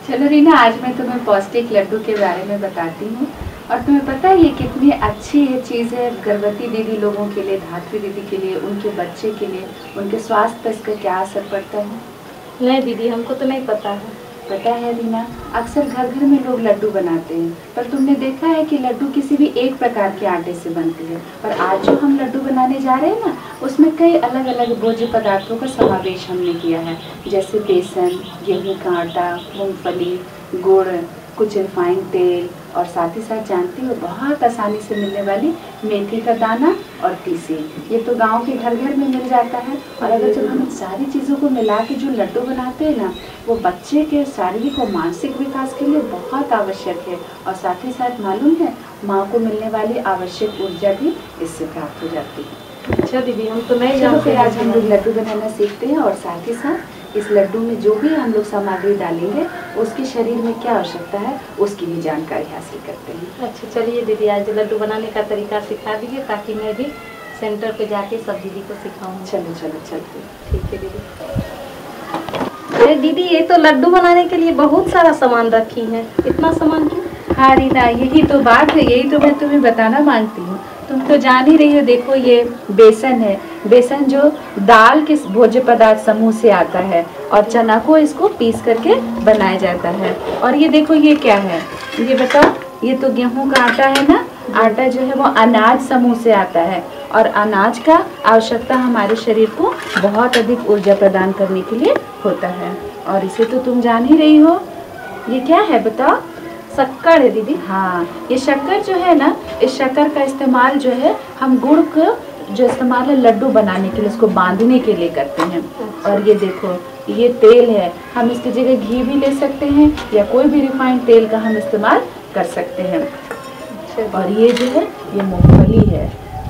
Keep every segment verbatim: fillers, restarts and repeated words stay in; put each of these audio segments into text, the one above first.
चलो रीना, आज मैं तुम्हें पौष्टिक लड्डू के बारे में बताती हूँ। और तुम्हें पता है ये कितनी अच्छी है चीज़ है गर्भवती दीदी लोगों के लिए, धात्री दीदी के लिए, उनके बच्चे के लिए, उनके स्वास्थ्य पर इसका क्या असर पड़ता है? नहीं दीदी, हमको तो नहीं पता है। पता है रीना, अक्सर घर घर में लोग लड्डू बनाते हैं, पर तुमने देखा है कि लड्डू किसी भी एक प्रकार के आटे से बनती है। पर आज जो हम लड्डू बनाने जा रहे हैं ना, उसमें कई अलग अलग भोज्य पदार्थों का समावेश हमने किया है, जैसे बेसन, गेहूं का आटा, मूंगफली, गुड़, कुछ रिफाइंड तेल और साथ ही साथ जानती हो बहुत आसानी से मिलने वाली मेथी का दाना और तीसी। ये तो गांव के घर घर में मिल जाता है। और अगर जब हम इन सारी चीज़ों को मिला के जो लड्डू बनाते हैं ना, वो बच्चे के शारीरिक और मानसिक विकास के लिए बहुत आवश्यक है। और साथ ही साथ मालूम है, माँ को मिलने वाली आवश्यक ऊर्जा भी इससे प्राप्त हो जाती है। अच्छा दीदी, हम तो नहीं चलो जानते। फिर आज हम लोग लड्डू बनाना सीखते हैं और साथ ही साथ इस लड्डू में जो भी हम लोग सामग्री डालेंगे उसके शरीर में क्या आवश्यकता है उसकी भी जानकारी हासिल करते हैं। अच्छा चलिए दीदी, आज लड्डू बनाने का तरीका सिखा दीजिए ताकि मैं भी सेंटर पे जाके सब दीदी को सिखाऊँ। चलो चलो चलते। ठीक है दीदी। अरे दीदी, ये तो लड्डू बनाने के लिए बहुत सारा सामान रखी है, इतना सामान क्यों? हाँ रीना, यही तो बात है, यही तो मैं तुम्हें बताना मांगती हूँ। तुम तो जान ही रही हो, देखो ये बेसन है, बेसन जो दाल के भोज्य पदार्थ समूह से आता है और चना को इसको पीस करके बनाया जाता है। और ये देखो ये क्या है, ये बताओ, ये तो गेहूं का आटा है ना। आटा जो है वो अनाज समूह से आता है और अनाज का आवश्यकता हमारे शरीर को बहुत अधिक ऊर्जा प्रदान करने के लिए होता है। और इसे तो तुम जान ही रही हो, ये क्या है बताओ? शक्कर है दीदी। हाँ, ये शक्कर जो है ना, इस शक्कर का इस्तेमाल जो है हम गुड़ को जो इस्तेमाल है लड्डू बनाने के लिए, उसको बांधने के लिए करते हैं। और ये देखो, ये तेल है, हम इसकी जगह घी भी ले सकते हैं या कोई भी रिफाइंड तेल का हम इस्तेमाल कर सकते हैं। और ये जो है ये मूंगफली है,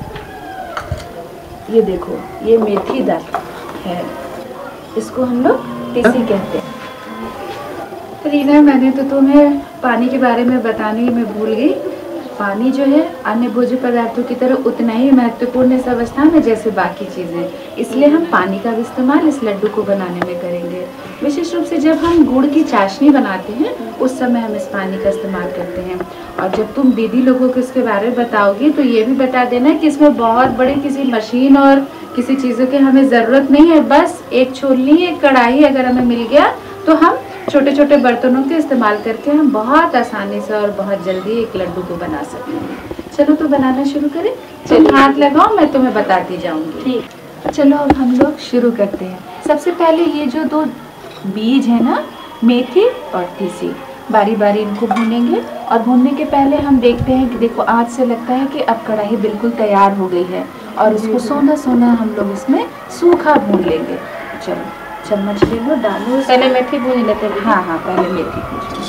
ये देखो ये मेथी दाना है, इसको हम लोग तीसी कहते हैं। रीना, मैंने तो तुम्हें पानी के बारे में बताने में भूल गई। पानी जो है अन्य भोज्य पदार्थों की तरह उतना ही महत्वपूर्ण इस अवस्था में जैसे बाकी चीज़ें, इसलिए हम पानी का भी इस्तेमाल इस लड्डू को बनाने में करेंगे। विशेष रूप से जब हम गुड़ की चाशनी बनाते हैं उस समय हम इस पानी का इस्तेमाल करते हैं। और जब तुम दीदी लोगों को इसके बारे में बताओगी तो ये भी बता देना कि इसमें बहुत बड़ी किसी मशीन और किसी चीज़ों की हमें ज़रूरत नहीं है। बस एक छोलनी, एक कढ़ाई अगर हमें मिल गया तो हम छोटे छोटे बर्तनों के इस्तेमाल करके हम बहुत आसानी से और बहुत जल्दी एक लड्डू को बना सकते हैं। चलो तो बनाना शुरू करें। तुम हाथ लगाओ, मैं तुम्हें बताती जाऊंगी। ठीक। चलो अब हम लोग शुरू करते हैं। सबसे पहले ये जो दो बीज है ना, मेथी और तीसी, बारी बारी इनको भूनेंगे। और भूनने के पहले हम देखते हैं कि देखो आँच से लगता है कि अब कढ़ाई बिल्कुल तैयार हो गई है और उसको सोना सोना हम लोग इसमें सूखा भून लेंगे। चलो चम्मच ले लो, डालो। पहले मेथी भून लेते हैं। हाँ हाँ, पहले मेथी भून।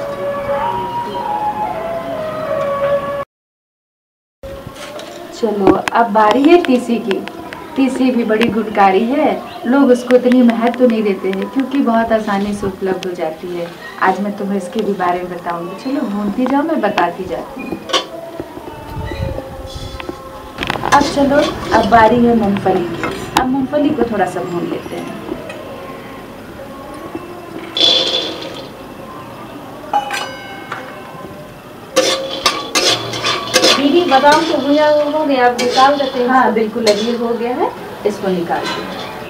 चलो अब बारी है तीसी की। तीसी भी बड़ी गुणकारी है, लोग उसको इतनी महत्व तो नहीं देते हैं क्योंकि बहुत आसानी से उपलब्ध हो जाती है। आज मैं तुम्हें इसके भी बारे में बताऊंगी। चलो भूनती जाओ, मैं बताती जाती हूँ। अब चलो, अब बारी है मूंगफली की। अब मूंगफली को थोड़ा सा भून लेते हैं। दीदी, बादाम तो भुजा हो गया, अब निकाल देते हैं। हाँ बिल्कुल, अभी हो गया है, इसको निकाल दो।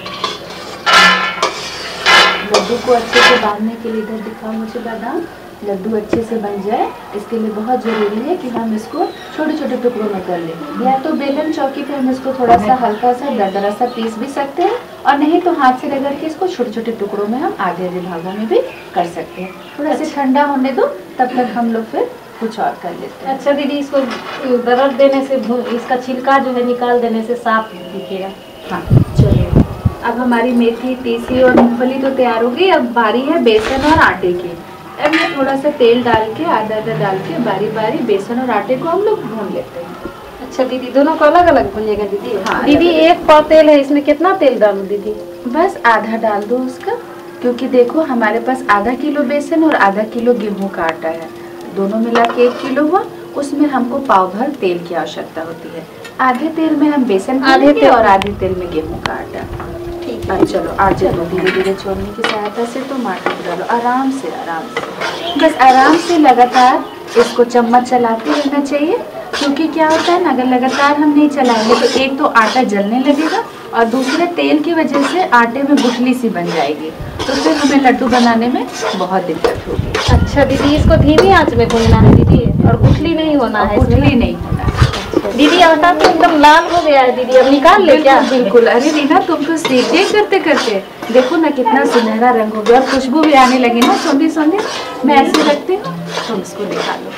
लड्डू को अच्छे से बांधने के लिए इधर दिखाओ मुझे बादाम। लड्डू अच्छे से बन जाए इसके लिए बहुत ज़रूरी है कि हम इसको छोटे छोटे टुकड़ों में कर लें। या तो बेलन चौकी पे हम इसको थोड़ा सा हल्का सा दरदरा सा पीस भी सकते हैं, और नहीं तो हाथ से रगड़ के इसको छोटे छोटे टुकड़ों में हम आधे आधे भागों में भी कर सकते हैं। थोड़ा सा ठंडा होने दो, तब तक हम लोग फिर कुछ और कर लेते हैं। अच्छा दीदी, इसको दरड़ देने से, इसका छिलका जो है निकाल देने से साफ दिखेगा। हाँ चलिए, अब हमारी मेथी, तीसी और मूंगफली तो तैयार हो गई। अब बारी है बेसन और आटे की। अब मैं थोड़ा सा तेल डाल के, आधा आधा डाल के बारी बारी बेसन और आटे को हम लोग भून लेते हैं। अच्छा दीदी, दोनों को अलग अलग भूनिएगा दीदी? हाँ दीदी, एक पाव तेल है, इसमें कितना तेल डालूं दीदी? बस आधा डाल दो उसका, क्योंकि देखो हमारे पास आधा किलो बेसन और आधा किलो गेहूं का आटा है, दोनों मिला के एक किलो हुआ। उसमें हमको पाव भर तेल की आवश्यकता होती है। आधे तेल में हम बेसन आधे तेल और आधे तेल में गेहूं का आटा। ठीक अब चलो आज चलो धीरे धीरे छोड़ने की सहायता से तुम आटे को डालो आराम से आराम से, बस आराम से लगातार इसको चम्मच चलाते रहना चाहिए। क्योंकि क्या होता है ना, अगर लगातार हम नहीं चलाएंगे तो एक तो आटा जलने लगेगा और दूसरे तेल की वजह से आटे में गुठली सी बन जाएगी, तो फिर हमें लड्डू बनाने में बहुत दिक्कत होगी। अच्छा दीदी, इसको धीमी आंच में भूनना है दीदी, और गुठली नहीं होना है, गुठली नहीं होना है। दीदी आटा तो एकदम लाल हो गया है दीदी, अब निकाल ले क्या? बिल्कुल। अरे रीना तुम तो सीख गई करते करते, देखो ना कितना सुनहरा रंग हो गया और खुशबू भी आने लगी ना सौंधी सौंधी। मैं ऐसे रखती हूँ, तुम इसको निकालो।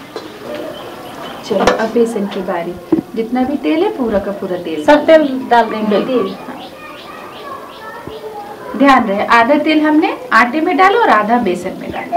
चलो अब बेसन की बारी, जितना भी तेल है पूरा का पूरा तेल सब तेल डाल देंगे दीदी। ध्यान रहे आधा तेल हमने आटे में डालो और आधा बेसन में डालो।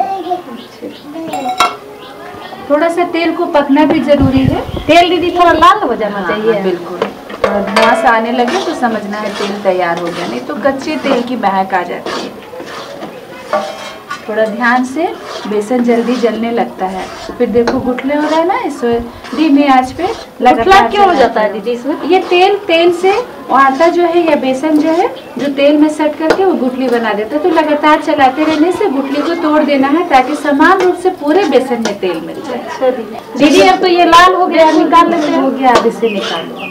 थोड़ा सा तेल को पकना भी जरूरी है। तेल दीदी थोड़ा लाल हो जाना हाँ, चाहिए। हाँ, बिल्कुल। थोड़ा धुआं सा आने लगे तो समझना है तेल तैयार हो गया, नहीं तो कच्चे तेल की महक आ जाती है। थोड़ा ध्यान से, बेसन जल्दी जलने लगता है। फिर देखो गुठले हो रहा है ना, इस धीमी आंच पे लगातार क्यों हो जाता है दीदी इसमें? ये तेल तेल से आटा जो है या बेसन जो है जो तेल में सट करके वो गुठली बना देता है। तो लगातार चलाते रहने से गुठली को तोड़ देना है ताकि समान रूप से पूरे बेसन में तेल मिल जाए। अच्छा दीदी। दीदी अब तो ये लाल हो गया, निकाल लेते हैं। हो गया, अब इसे निकालो।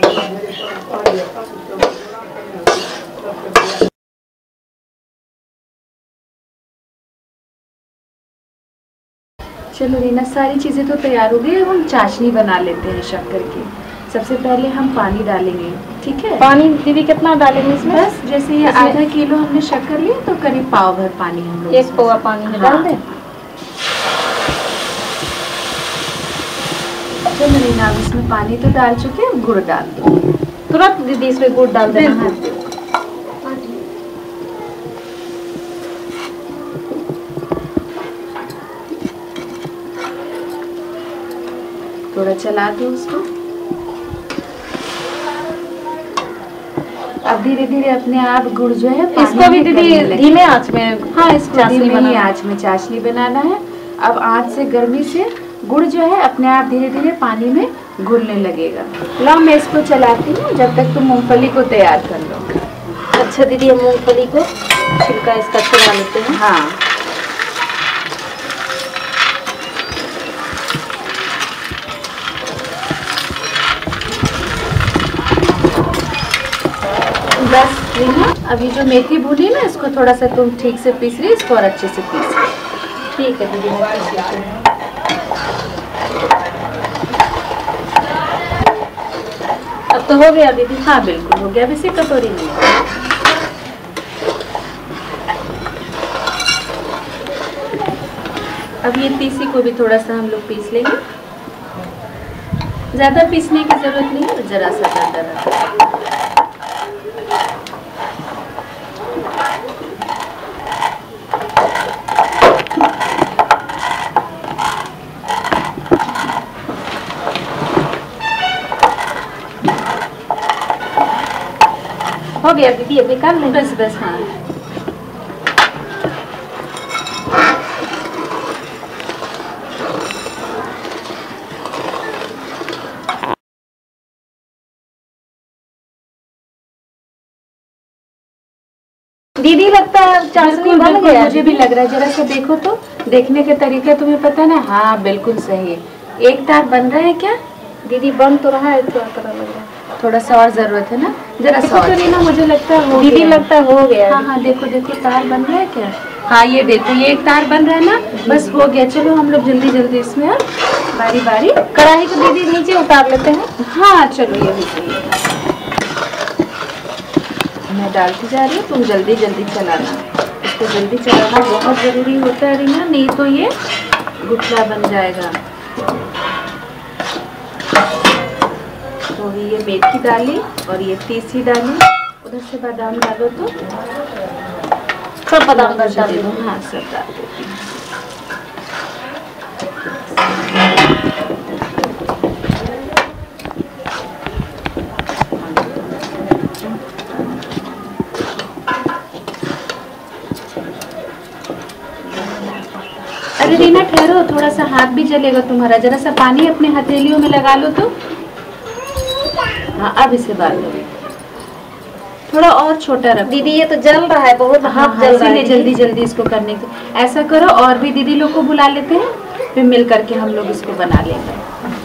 चलो रीना, सारी चीज़ें तो तैयार हो गई, अब हम चाशनी बना लेते हैं शक्कर की। सबसे पहले हम पानी डालेंगे, ठीक है? पानी दीदी कितना डालेंगे इसमें? बस जैसे ये आधा किलो हमने शक्कर ली तो करीब पाव भर पानी हम लोग एक पौवा पानी में डाल दें। चलो रीना, अब इसमें पानी तो डाल चुके हैं, गुड़ डाल दो तुरंत दीदी इसमें गुड़ डाल देना है। थोड़ा चला दो उसको। अब धीरे धीरे अपने आप गुड़ जो है इसको भी दीदी धीमे आंच में, हाँ इसको धीमे ही आंच में चाशनी बनाना है। अब आंच से गर्मी से गुड़ जो है अपने आप धीरे धीरे पानी में घुलने लगेगा। लो मैं इसको चलाती हूँ जब तक तुम मूंगफली को तैयार कर लो। अच्छा दीदी, हम मूंगफली को छिलका इसका छुड़ा लेते हैं। हाँ बस रीना, अभी जो मेथी भुनी ना इसको थोड़ा सा तुम ठीक से पीस रही, इसको और अच्छे से पीस लो। ठीक है दीदी, मैं पीस लेती हूँ। अब तो हो गया दीदी? हाँ बिल्कुल हो गया, अब इसे कटोरी में। अब ये तीसी को भी थोड़ा सा हम लोग पीस लेंगे। ज्यादा पीसने की जरूरत नहीं है, जरा सा ज्यादा रखा। हो गया दीदी, अब निकाल लें। बस बस हाँ। दीदी लगता है चाशनी बन गया। मुझे भी लग रहा है, जरा सा देखो तो, देखने का तरीका तुम्हें पता ना। हाँ बिल्कुल सही है। एक तार बन रहा है क्या दीदी? बन तो रहा है, थोड़ा थोड़ा लग रहा है। थोड़ा सा और जरूरत है ना, जरा सा और। तो ना मुझे लगता है हो दीदी लगता है हो गया। हाँ हाँ देखो देखो तार बन रहा है क्या? हाँ ये देखो, ये एक तार बन रहा है ना, बस हो गया। चलो हम लोग जल्दी जल्दी इसमें बारी बारी कढ़ाई को दीदी नीचे उतार लेते हैं। हाँ चलो ये भी सही है। मैं डालती जा रही हूँ, तुम जल्दी जल्दी चलाना। इसको जल्दी चलाना बहुत जरूरी होता है रीना, नहीं तो ये गुठला बन जाएगा। तो ये मेथी डाली और ये तीसी डाली, उधर से बादाम डालो तो सब बादाम डाल दो। हाँ सब डाल देती हूँ। अरे रीना ठहरो, थोड़ा सा हाथ भी जलेगा तुम्हारा। जरा सा पानी अपने हथेलियों में लगा लो तो। हाँ अब इसे बांध दो। थोड़ा और छोटा रखो। दीदी ये तो जल रहा है बहुत। हाँ हाथ हाँ, जल रहा है इसीलिए जल्दी जल्दी इसको करने के ऐसा करो। और भी दीदी लोग को बुला लेते हैं, फिर मिल करके हम लोग इसको बना लेंगे।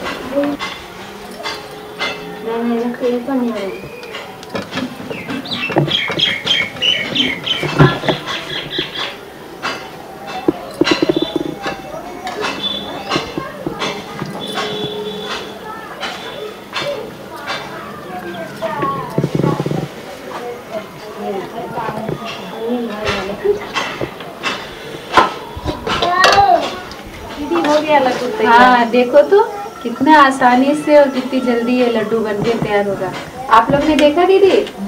दीदी हो गया लड्डू तैयार। हाँ देखो तो कितना आसानी से और कितनी जल्दी ये लड्डू बन के तैयार होगा। आप लोग ने देखा दीदी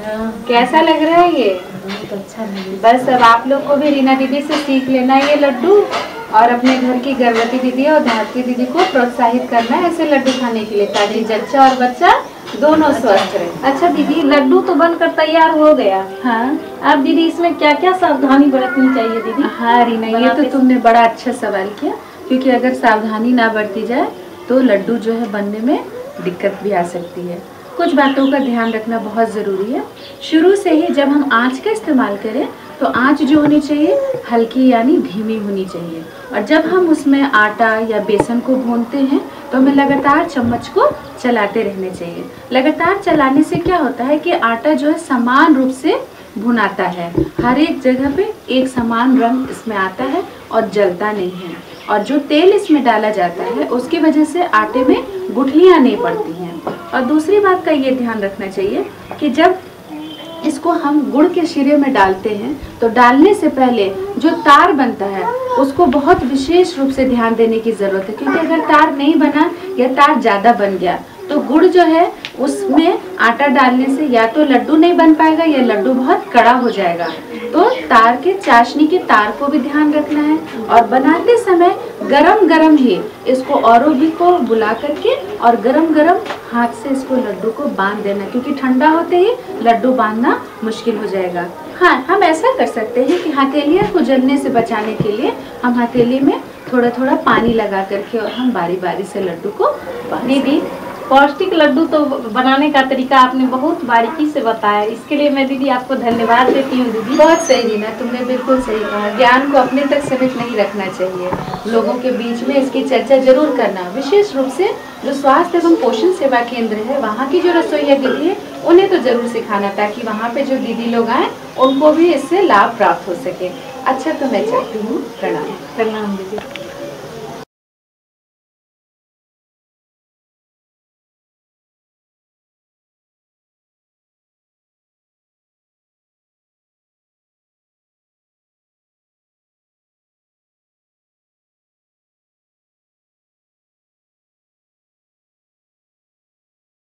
कैसा लग रहा है ये? बहुत अच्छा लगे। बस अब आप लोग को भी रीना दीदी से सीख लेना है ये लड्डू, और अपने घर की गर्भवती दीदी और धात्री दीदी को प्रोत्साहित करना है ऐसे लड्डू खाने के लिए, ताकि जच्चा और बच्चा दोनों स्वस्थ रहे। अच्छा दीदी, लड्डू तो बनकर तैयार हो गया। हाँ अब दीदी इसमें क्या क्या सावधानी बरतनी चाहिए दीदी? हाँ रीना, ये तो तुमने बड़ा अच्छा सवाल किया, क्योंकि अगर सावधानी ना बरती जाए तो लड्डू जो है बनने में दिक्कत भी आ सकती है। कुछ बातों का ध्यान रखना बहुत ज़रूरी है। शुरू से ही जब हम आँच का इस्तेमाल करें तो आँच जो होनी चाहिए हल्की यानी धीमी होनी चाहिए, और जब हम उसमें आटा या बेसन को भूनते हैं तो हमें लगातार चम्मच को चलाते रहने चाहिए। लगातार चलाने से क्या होता है कि आटा जो है समान रूप से भुनाता है, हर एक जगह पे एक समान रंग इसमें आता है और जलता नहीं है, और जो तेल इसमें डाला जाता है उसकी वजह से आटे में गुठलियाँ नहीं पड़ती हैं। और दूसरी बात का ये ध्यान रखना चाहिए कि जब इसको हम गुड़ के शीरे में डालते हैं तो डालने से पहले जो तार बनता है उसको बहुत विशेष रूप से ध्यान देने की ज़रूरत है, क्योंकि अगर तार नहीं बना या तार ज़्यादा बन गया तो गुड़ जो है उसमें आटा डालने से या तो लड्डू नहीं बन पाएगा या लड्डू बहुत कड़ा हो जाएगा। तो तार के चाशनी के तार को भी ध्यान रखना है, और बनाते समय गरम गरम ही इसको औरों भी को बुला करके और गरम गरम हाथ से इसको लड्डू को बांध देना, क्योंकि ठंडा होते ही लड्डू बांधना मुश्किल हो जाएगा। हाँ, हम ऐसा कर सकते हैं कि हथेलियाँ को जलने से बचाने के लिए हम हथेली में थोड़ा थोड़ा पानी लगा करके और हम बारी बारी से लड्डू को बांध। दीदी पौष्टिक लड्डू तो बनाने का तरीका आपने बहुत बारीकी से बताया, इसके लिए मैं दीदी आपको धन्यवाद देती हूँ। दीदी बहुत सही रीना, तुमने बिल्कुल सही कहा। ज्ञान को अपने तक सीमित नहीं रखना चाहिए, लोगों के बीच में इसकी चर्चा जरूर करना। विशेष रूप से जो स्वास्थ्य एवं पोषण सेवा केंद्र है वहाँ की जो रसोईया दीदी है उन्हें तो जरूर सिखाना, ताकि वहाँ पे जो दीदी लोग आए उनको भी इससे लाभ प्राप्त हो सके। अच्छा तो मैं चाहती हूँ, प्रणाम। प्रणाम दीदी।